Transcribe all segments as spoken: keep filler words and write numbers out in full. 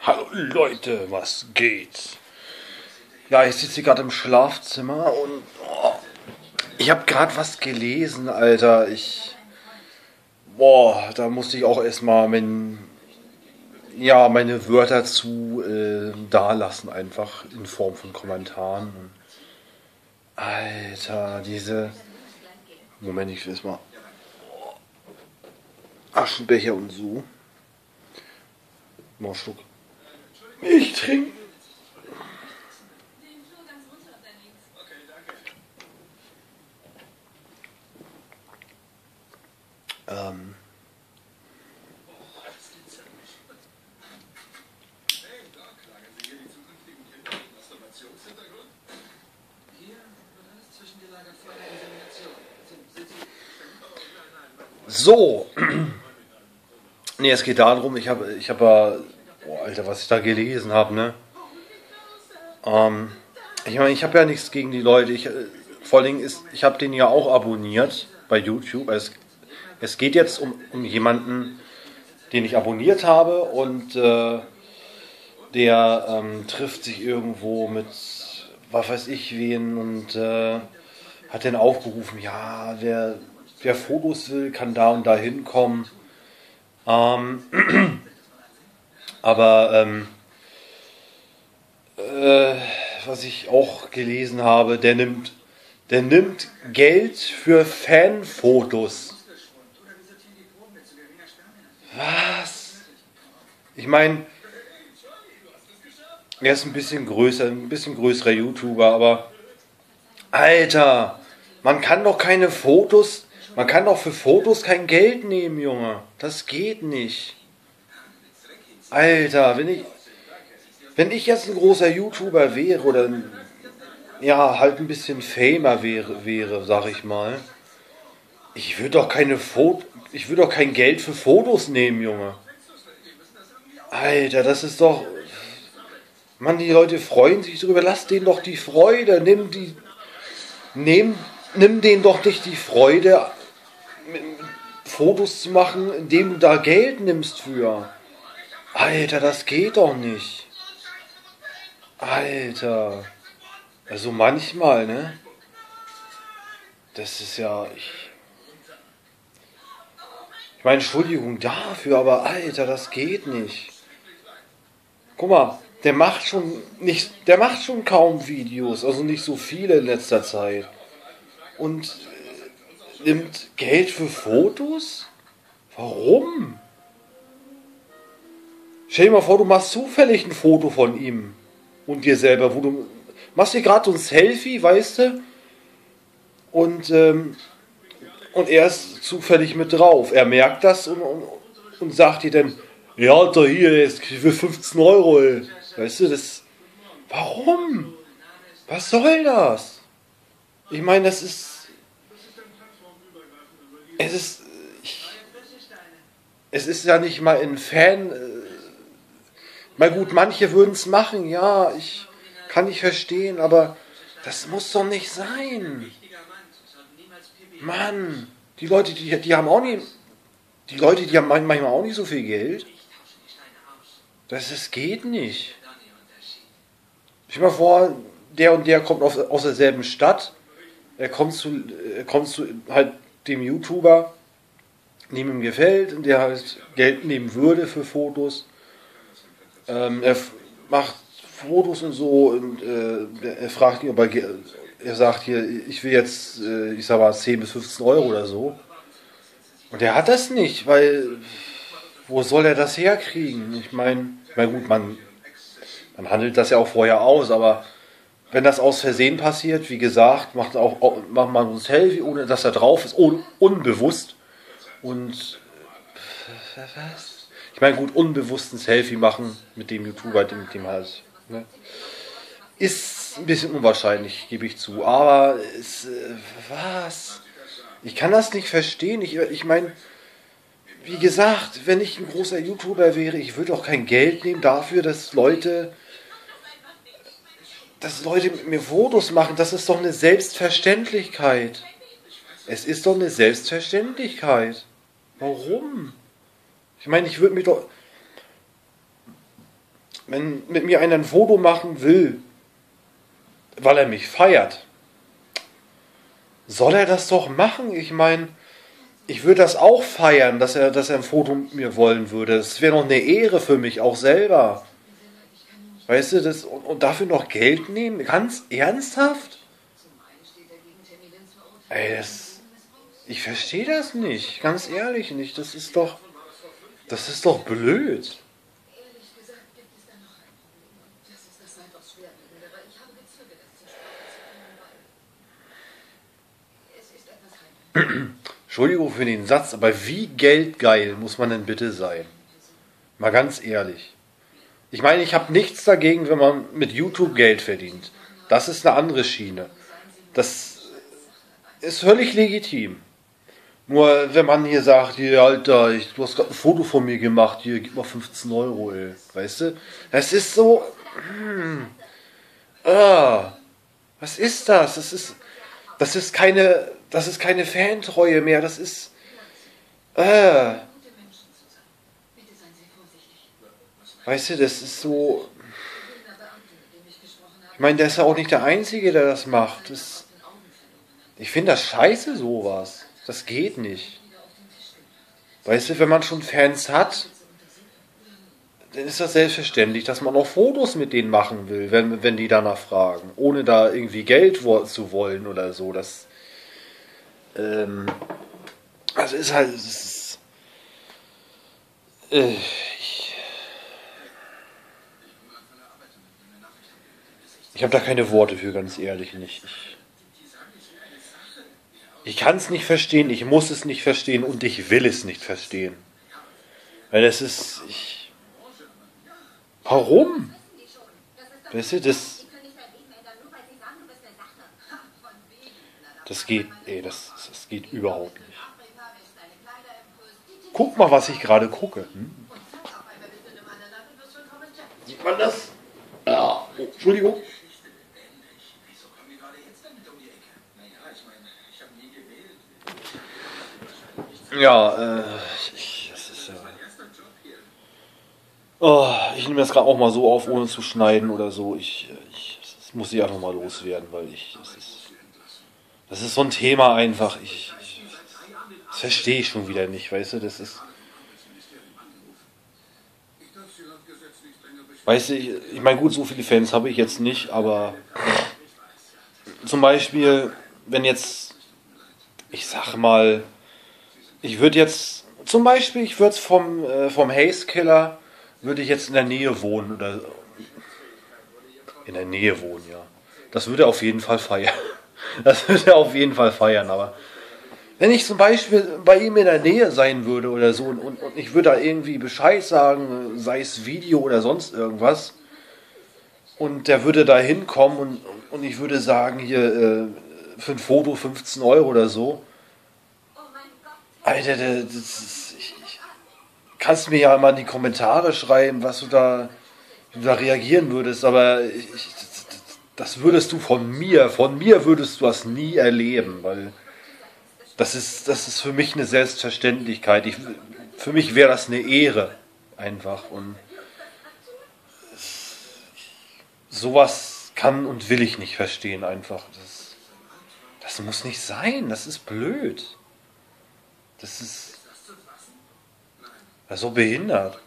Hallo Leute, was geht? Ja, ich sitze hier gerade im Schlafzimmer und oh, ich habe gerade was gelesen, Alter. Ich, boah, da musste ich auch erstmal mein, ja, meine Wörter zu äh, dalassen, einfach in Form von Kommentaren. Alter, diese, Moment, ich will erstmal Aschenbecher und so. Mal einen Schluck. Ich trinke. Ähm. So. Ne, es geht darum, ich habe ich habe ja, boah, Alter, was ich da gelesen habe, ne? Ähm, ich meine, ich habe ja nichts gegen die Leute. Ich, äh, vor allen Dingen ist, ich habe den ja auch abonniert bei YouTube. Es, es geht jetzt um, um jemanden, den ich abonniert habe und äh, der ähm, trifft sich irgendwo mit, was weiß ich wen und äh, hat dann aufgerufen, ja, wer, wer Fotos will, kann da und da hinkommen. Ähm, aber ähm, äh, was ich auch gelesen habe, der nimmt, der nimmt Geld für Fanfotos. Was? Ich meine, er ist ein bisschen größer, ein bisschen größerer YouTuber, aber Alter, man kann doch keine Fotos, man kann doch für Fotos kein Geld nehmen, Junge. Das geht nicht. Alter, wenn ich, wenn ich jetzt ein großer YouTuber wäre oder ja, halt ein bisschen famer wäre, wäre, sag ich mal. Ich würde doch keine Foto, ich würde doch kein Geld für Fotos nehmen, Junge. Alter, das ist doch, Mann, die Leute freuen sich drüber. Lass denen doch die Freude. Nimm die, nimm, nimm denen doch nicht die Freude, Fotos zu machen, indem du da Geld nimmst für. Alter, das geht doch nicht. Alter. Also manchmal, ne? Das ist ja, ich, ich meine, Entschuldigung dafür, aber Alter, das geht nicht. Guck mal, der macht schon nicht, der macht schon kaum Videos, also nicht so viele in letzter Zeit. Und äh, nimmt Geld für Fotos? Warum? Stell dir mal vor, du machst zufällig ein Foto von ihm und dir selber, wo du machst dir gerade so ein Selfie, weißt du? Und ähm, und er ist zufällig mit drauf. Er merkt das und, und, und sagt dir dann, ja, da hier, jetzt für fünfzehn Euro, ey. Weißt du, das. Warum? Was soll das? Ich meine, das ist. Es ist. Ich, es ist ja nicht mal ein Fan. Äh, mal gut, manche würden es machen, ja, ich kann nicht verstehen, aber das muss doch nicht sein. Mann, die Leute, die, die haben auch nicht. Die Leute, die haben manchmal auch nicht so viel Geld. Das, das geht nicht. Stell dir mal vor, der und der kommt aus, aus derselben Stadt. Er kommt zu, er kommt zu halt dem YouTuber, dem ihm gefällt und der halt Geld nehmen würde für Fotos. Ähm, er f- macht Fotos und so und äh, er fragt ihn, ob er, ge- er sagt hier, ich will jetzt, äh, ich sag mal, zehn bis fünfzehn Euro oder so. Und er hat das nicht, weil wo soll er das herkriegen? Ich meine, na gut, man, man handelt das ja auch vorher aus, aber wenn das aus Versehen passiert, wie gesagt, macht, auch, macht man ein Selfie, ohne dass er drauf ist, un, unbewusst. Und was? Ich meine, gut, unbewusst ein Selfie machen mit dem YouTuber, mit dem halt. Ne? Ist ein bisschen unwahrscheinlich, gebe ich zu. Aber es, äh, was? Ich kann das nicht verstehen. Ich, ich meine, wie gesagt, wenn ich ein großer YouTuber wäre, ich würde auch kein Geld nehmen dafür, dass Leute, dass Leute mit mir Fotos machen. Das ist doch eine Selbstverständlichkeit. Es ist doch eine Selbstverständlichkeit. Warum? Ich meine, ich würde mich doch, wenn mit mir einer ein Foto machen will, weil er mich feiert, soll er das doch machen. Ich meine, ich würde das auch feiern, dass er, dass er ein Foto mit mir wollen würde. Das wäre noch eine Ehre für mich, auch selber. Weißt du, das, und, und dafür noch Geld nehmen? Ganz ernsthaft? Ey, das, ich verstehe das nicht. Ganz ehrlich nicht. Das ist doch, das ist doch blöd. Entschuldigung für den Satz, aber wie geldgeil muss man denn bitte sein? Mal ganz ehrlich. Ich meine, ich habe nichts dagegen, wenn man mit YouTube Geld verdient. Das ist eine andere Schiene. Das ist völlig legitim. Nur wenn man hier sagt, hier Alter, ich, du hast gerade ein Foto von mir gemacht, hier, gib mal fünfzehn Euro, ey. Weißt du? Das ist so... Hm, ah, was ist das? Das ist, das ist keine... Das ist keine Fantreue mehr, das ist... Äh, weißt du, das ist so... Ich meine, der ist ja auch nicht der Einzige, der das macht. Das, ich finde das scheiße, sowas. Das geht nicht. Weißt du, wenn man schon Fans hat, dann ist das selbstverständlich, dass man auch Fotos mit denen machen will, wenn, wenn die danach fragen. Ohne da irgendwie Geld zu wollen oder so. Das... Ähm, also ist halt, es ist, äh, ich, ich habe da keine Worte für, ganz ehrlich nicht. Ich, ich kann es nicht verstehen, ich muss es nicht verstehen und ich will es nicht verstehen. Weil das ist, ich, warum? Weißt du, das, das geht, ey, das, das geht überhaupt nicht. Guck mal, was ich gerade gucke. Hm? Sieht man das? Ja, oh, Entschuldigung. Ja, äh, ich, das ist ja... Oh, ich nehme das gerade auch mal so auf, ohne zu schneiden oder so. Ich, ich das muss ich einfach mal loswerden, weil ich... Das ist, das ist so ein Thema einfach. Ich, ich, das verstehe ich schon wieder nicht, weißt du, das ist... Weißt du, ich, ich meine, gut, so viele Fans habe ich jetzt nicht, aber zum Beispiel, wenn jetzt, ich sag mal, ich würde jetzt, zum Beispiel, ich würde vom, äh, vom Haze Killer, würde ich jetzt in der Nähe wohnen, oder in der Nähe wohnen, ja. Das würde er auf jeden Fall feiern. Das würde er auf jeden Fall feiern, aber wenn ich zum Beispiel bei ihm in der Nähe sein würde oder so und, und ich würde da irgendwie Bescheid sagen, sei es Video oder sonst irgendwas, und der würde da hinkommen und, und ich würde sagen, hier äh, für ein Foto fünfzehn Euro oder so, Alter, das ist, ich, ich, kannst mir ja mal in die Kommentare schreiben, was du da, wie du da reagieren würdest, aber ich, das, das würdest du von mir, von mir würdest du das nie erleben, weil Das ist, das ist für mich eine Selbstverständlichkeit. Ich, für mich wäre das eine Ehre, einfach. Und sowas kann und will ich nicht verstehen, einfach. Das, das muss nicht sein, das ist blöd. Das ist, das ist so behindert.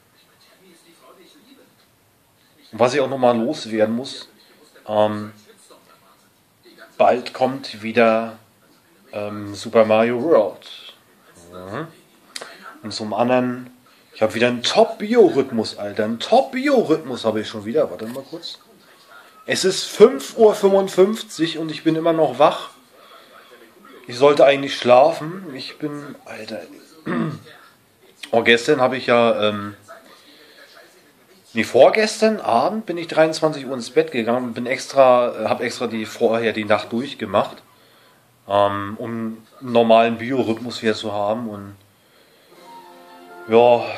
Und was ich auch nochmal loswerden muss, ähm, bald kommt wieder ähm, Super Mario World. Mhm. Und zum anderen, ich habe wieder einen Top-Biorhythmus, Alter. Einen Top-Biorhythmus habe ich schon wieder. Warte mal kurz. Es ist fünf Uhr fünfundfünfzig und ich bin immer noch wach. Ich sollte eigentlich schlafen. Ich bin, Alter. Oh, gestern habe ich ja, ähm, nee, vorgestern Abend bin ich dreiundzwanzig Uhr ins Bett gegangen und bin extra, habe extra die vorher die Nacht durchgemacht, ähm, um einen normalen Biorhythmus wieder zu haben. Und ja,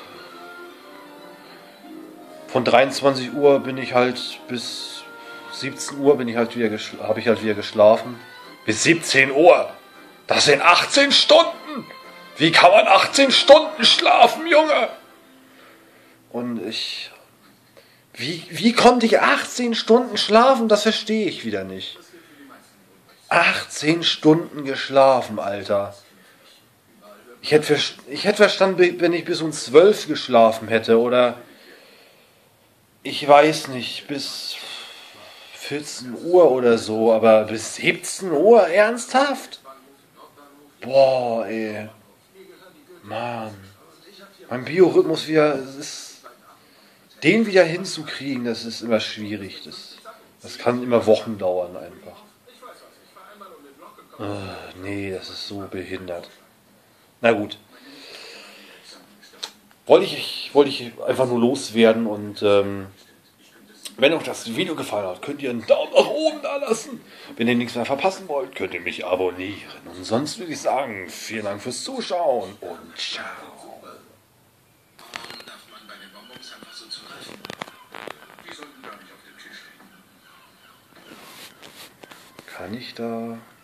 von dreiundzwanzig Uhr bin ich halt bis siebzehn Uhr bin ich halt wieder habe ich halt wieder geschlafen. Bis siebzehn Uhr. Das sind achtzehn Stunden. Wie kann man achtzehn Stunden schlafen, Junge? Und ich Wie, wie konnte ich achtzehn Stunden schlafen? Das verstehe ich wieder nicht. achtzehn Stunden geschlafen, Alter. Ich hätte, ich hätte verstanden, wenn ich bis um zwölf geschlafen hätte oder ich weiß nicht, bis vierzehn Uhr oder so, aber bis siebzehn Uhr, ernsthaft? Boah, ey. Mann. Mein Biorhythmus wieder, ist, den wieder hinzukriegen, das ist immer schwierig. Das, das kann immer Wochen dauern einfach. Oh, nee, das ist so behindert. Na gut. Wollte ich, wollte ich einfach nur loswerden und ähm, wenn euch das Video gefallen hat, könnt ihr einen Daumen nach oben da lassen. Wenn ihr nichts mehr verpassen wollt, könnt ihr mich abonnieren. Und sonst würde ich sagen, vielen Dank fürs Zuschauen und ciao. Kann ich da...